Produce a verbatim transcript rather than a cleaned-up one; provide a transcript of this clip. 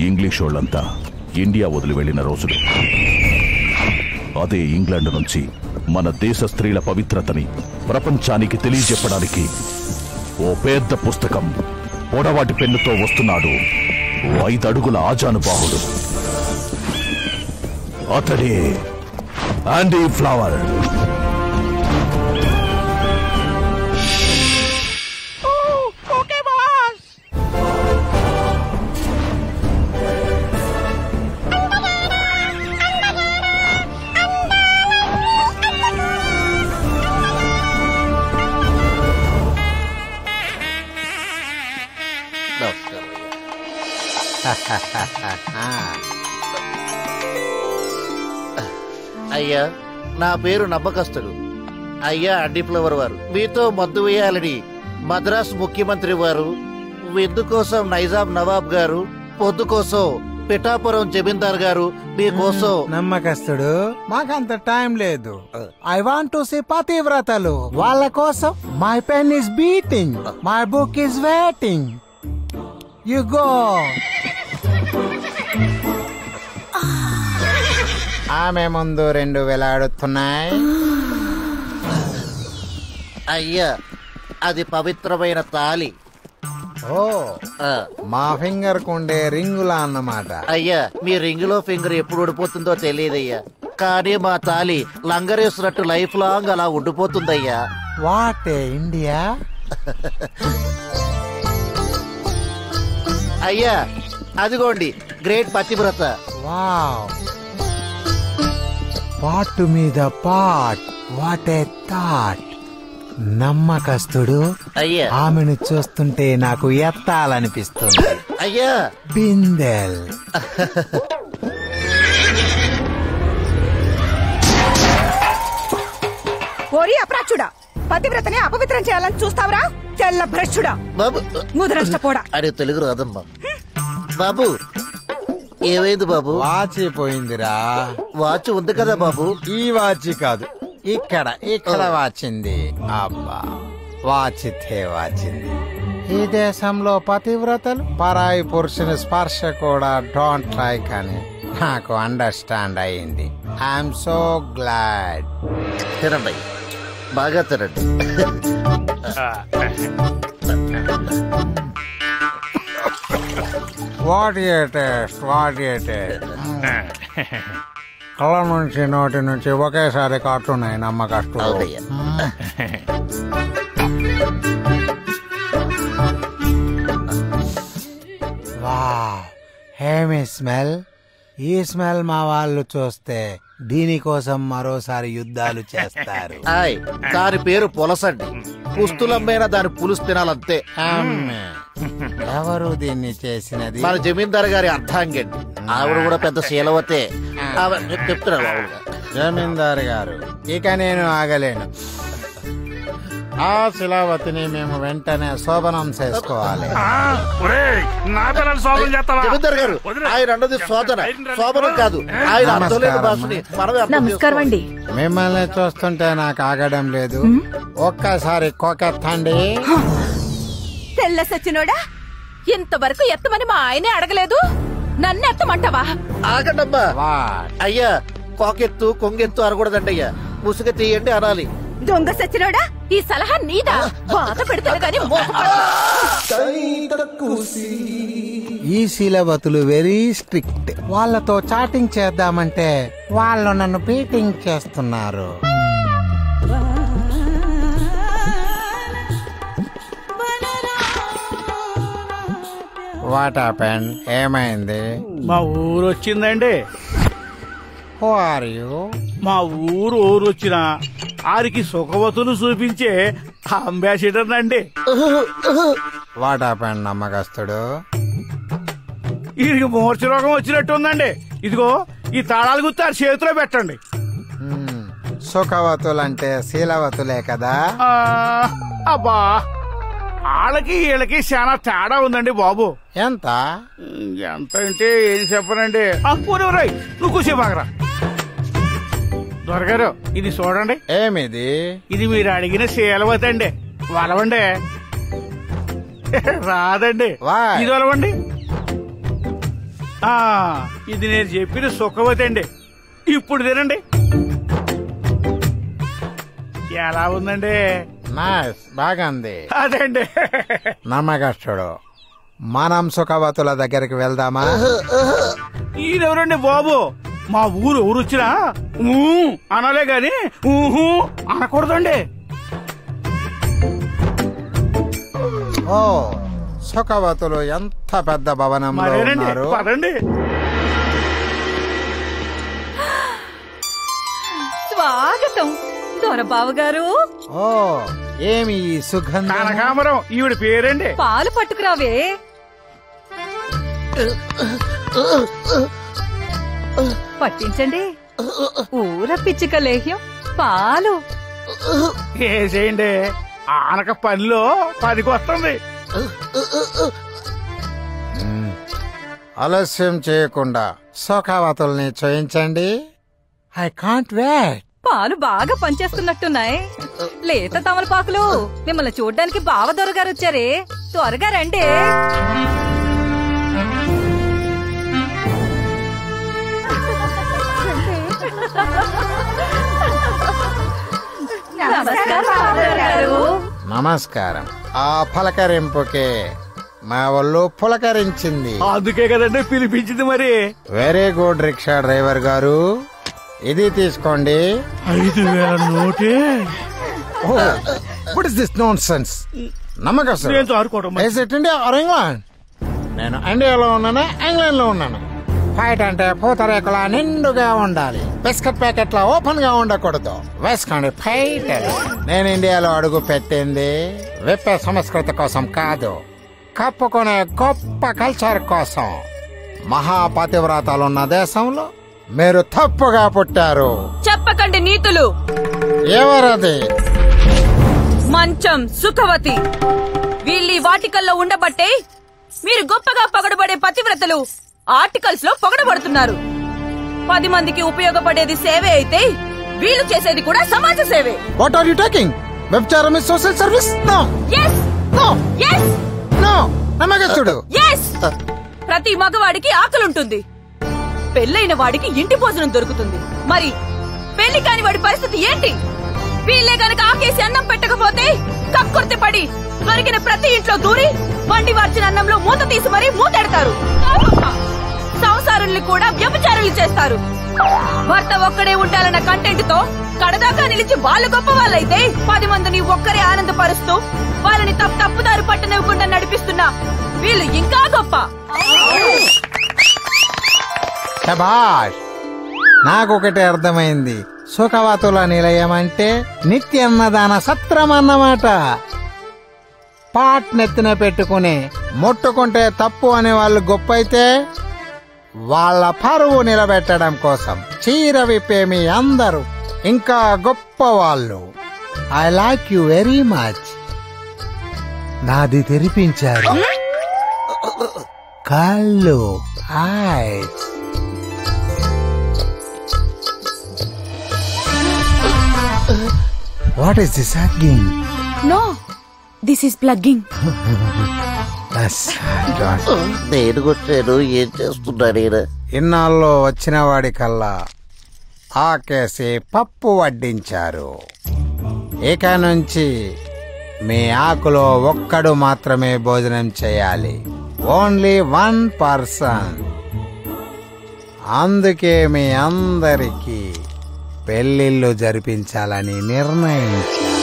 English వాళ్ళంతా India వదిలి వెళ్లిన రోజులు. అదే ఇంగ్లాండ్ నుంచి మన దేశ స్త్రీల పవిత్రతని ప్రపంచానికి తెలియజెప్పడానికి ఓ పెద్ద పుస్తకం పొడవాటి పెన్నుతో వస్తున్నాడు ఐదడుగుల ఆజానుబాహుడు. అతడే ఆండీ ఫ్లవర్. అయ్యా, నా పేరు నమ్మకస్తుడు. అయ్యా అండి ఫ్లవర్ వారు, మీతో మద్దు వేయాలని మద్రాస్ ముఖ్యమంత్రి వారు, విందు కోసం నైజాం నవాబ్ గారు, పొద్దు కోసం పిఠాపురం జమీందార్ గారు మీకోసం. నమ్మకస్తుడు, మాకంత టైం లేదు. ఐ వాంట్ టు సీ పతివ్రతలు. వాళ్ళ కోసం my pen is beating, my book is waiting. You go. ఆమె ముందు రెండు వేలాడుతున్నాయి. అయ్యా, అది పవిత్రమైన తాళి. ఓ, మా ఫింగర్ కుండే రింగులా అన్నమాట. అయ్యా, మీ రింగులో ఫింగర్ ఎప్పుడు ఉడిపోతుందో తెలియదయ్యా, కానీ మా తాళి లంగరేసినట్టు లైఫ్ లాంగ్ అలా ఉండిపోతుందయ్యా. What India. అయ్యా, అదిగోండి గ్రేట్ పతివ్రత. వావ్, పాటు మీద పాట్, వాట్ ఏ థాట్. నమ్మకస్తుడు, అయ్యా, ఆమెను చూస్తుంటే నాకు ఎత్తాలనిపిస్తుంది. అయ్యా, బిందెల్. ఓరి అప్రాచుడా, పతివ్రతని అపవిత్రం చేయాలని చూస్తావరా తెల్ల భ్రష్టుడా. బాబు ముదరష్టపోడా. అరే తెలుగు రాదమ్మా. బాబు ఏమైంది బాబు? వాచి పోయిందిరా. వాచ్ ఉంది కదా బాబు. ఈ వాచి కాదు, ఇక్కడ ఇక్కడ వాచింది. అబ్బా, వాచితే వాచింది. ఈ దేశంలో పతివ్రతలు పరాయి పురుషుని స్పర్శ కూడా డోంట్ లైక్ అని నాకు అండర్స్టాండ్ అయింది. I'm so glad. తినండి, బాగా తినండి. What a taste, what a taste. కళ్ళ నుంచి నోటి నుంచి ఒకేసారి కాటున్నాయి నమ్మకస్తుడు. అవునయ్యా. వావ్, హేమి స్మెల్. ఈ స్మెల్ మా వాళ్ళు చూస్తే దీనికోసం మరోసారి యుద్ధాలు చేస్తారు. ఆయ్, దాని పేరు పులసండి. పుస్తులమ్మైనా దాని పులుసు తినాలంతే. ఎవరు దీన్ని చేసినది? మన జమీందార్ గారి అర్థాంగండి. ఆవిడ కూడా పెద్ద శీలవతే. చెప్తున్నారు ఆవిడ. జమీందారు గారు, ఇక నేను ఆగలేను. ఆ శిలావతిని మేము వెంటనే శోభనం చేసుకోవాలి. జమీందార్ గారు, ఆయన అన్నది శోధన, శోభనం కాదు. ఆయన అర్థలేని భాషని మనమే అర్థం చేసుకోవాలి. మిమ్మల్ని చూస్తుంటే నాకు ఆగడం లేదు. ఒక్కసారి కోకెత్తండి. తెల్ల సచ్చినోడా, ఇంతవరకు ఎత్తమని మా ఆయనే అడగలేదు, నన్ను ఎత్తమంటావా? ఆగండమ్మా. అయ్యా, కోకెత్తు కొంగెత్తు అనకూడదండి అయ్యా, ముసుగ తీయండి అనాలి. దొంగ సచ్చినోడా, ఈ సలహా నీదా? బాధ పెడతాను గాని ఈ శీలవతులు వెరీ స్ట్రిక్ట్. వాళ్ళతో చాటింగ్ చేద్దామంటే వాళ్ళు నన్ను బీటింగ్ చేస్తున్నారు. What happened? ఏమైంది? మా ఊరు వచ్చిందండి. Who are you? మా ఊరు ఊరు వచ్చిన ఆరికి సుఖవతులు చూపించే అంబాసిడర్ నండి. వాట్ హ్యాపెండ్ నమ్మకస్తుడు? వీరికి మూర్ఛ రోగం వచ్చినట్టు ఉందండి. ఇదిగో ఈ తాళాలు గుర్తు ఆ చేతిలో పెట్టండి. సుఖవతులంటే శీలవతులే కదా? అబ్బా, వాళ్ళకి వీళ్ళకి చాలా తేడా ఉందండి బాబు. ఎంత ఎంత అంటే ఏం చెప్పనండి. పూర్వరాయ్, నువ్వు కూసేపాకరా. దొరగారు, ఇది చూడండి. ఏమిది? ఇది మీరు అడిగిన శీలవతి అండి. వలవండి. రాదండి. ఇది వలవండి. ఆ ఇది నేను చెప్పిన సుఖవతి అండి. ఇప్పుడు తినండి. ఎలా ఉందండి? నైస్, బాగుంది. అదండి. నమ్మకస్తుడు. మనం సుఖవతుల దగ్గరికి వెళ్దామా? ఈయనెవరండి బాబు? మా ఊరు ఊరు వచ్చినా ఊ అనాలే గాని ఊహు అనకూడదండి. ఓ, సుఖవతులు ఎంత పెద్ద భవనంలో ఉన్నారు. పదండి. స్వాగతం దొరబాబు గారు. ఓ, ఏమి ఈ సుగంధం? కనకాంబరం ఈవిడ పేరండి. పాలు పట్టుకురావే. పట్టించండి. ఊర పిచ్చిక లేహ్యం పాలు వేసేయండి. ఆనక పనిలో పనికి వస్తుంది. ఆలస్యం చేయకుండా సుఖవతుల్ని చేయించండి. I can't wait. పాలు బాగా పనిచేస్తున్నట్టున్నాయి. లేత తమలపాకులు. మిమ్మల్ని చూడ్డానికి బావ దొరగారు వచ్చారే, త్వరగా రండి. నమస్కారం. ఆ పలకరింపుకే మా వాళ్ళు పులకరించింది. అందుకే కదండి పిలిపించింది. మరి వెరీ గుడ్ రిక్షా డ్రైవర్ గారు, ఇది తీసుకోండి. ఐదు వేల నోటే. What is this nonsense? నమ్మకస్తుడు. India or England? నేను ఇండియాలో ఉన్నాను, ఇంగ్లాండ్ లో ఉన్నాను. ఫైట్ అంటే పూతరేకులా నిండుగా ఉండాలి, బిస్కెట్ ప్యాకెట్లా ఓపెన్ గా ఉండకూడదు. వేసుకోండి ఫైట్. నేను ఇండియాలో అడుగు పెట్టింది విప్పే సంస్కృతి కోసం కాదు, కప్పుకునే గొప్ప కల్చర్ కోసం. మహాపతివ్రతాలున్న దేశంలో మీరు తప్పుగా పుట్టారు. చెప్పకండి నీతులు. ఎవరది? మంచం సుఖవతి. వీళ్ళీ వాటికల్లో ఉండబట్టే మీరు గొప్పగా పొగడబడే పతివ్రతలు ఆర్టికల్స్ లో పొగడబడుతున్నారు. పది మందికి ఉపయోగపడేది సేవే అయితే వీళ్ళు చేసేది కూడా సమాజ సేవే. What are you talking? వ్యభిచారం is social service? No. yes no yes no. నమ్మకస్తుడు. yes ప్రతి మగవాడికి ఆకలుంటుంది, పెళ్ళైన వాడికి ఇంటి భోజనం దొరుకుతుంది. మరి పెళ్లి కాని వాడి పరిస్థితి ఏంటి? వీళ్ళే గనక ఆకేసి అన్నం పెట్టకపోతే కక్కుర్తి పడి దొరికిన ప్రతి ఇంట్లో దూరి వండి వార్చిన అన్నంలో మూత తీసి మరీ మూతెడతారు. సంసారుల్ని కూడా వ్యభిచారులు చేస్తారు. భర్త ఒక్కడే ఉండాలన్న కంటెంట్ తో కడదాకా నిలిచి వాళ్ళు గొప్ప వాళ్ళైతే పది మందిని ఒక్కరే ఆనందపరుస్తూ వాళ్ళని తప్పు తప్పుదారు పట్టనివ్వకుండా నడిపిస్తున్నా వీళ్ళు ఇంకా గొప్ప. శభాష్. నాకొకటి అర్థమైంది. సుఖవతుల నిలయం అంటే నిత్యన్నదాన సత్రం అన్నమాట. పాట్ నెత్తిన పెట్టుకుని ముట్టుకుంటే తప్పు అనే వాళ్ళు గొప్ప అయితే వాళ్ళ పరువు నిలబెట్టడం కోసం చీర విప్పే మీ అందరూ ఇంకా గొప్ప వాళ్ళు. I like you very much. నాది తెరిపించారు కళ్ళు, eyes. What is this hugging? No, this is plugging. Yes, నేను వచ్చాను, ఏం చేస్తున్నాడు? ఇన్నాళ్ళు వచ్చిన వాడి కల్లా ఆకేసి పప్పు వడ్డించారు. ఇక నుంచి మీ ఆకులో ఒక్కడు మాత్రమే భోజనం చేయాలి. Only one person. అందుకే మీ అందరికీ పెళ్లిళ్ళు జరిపించాలని నిర్ణయించారు.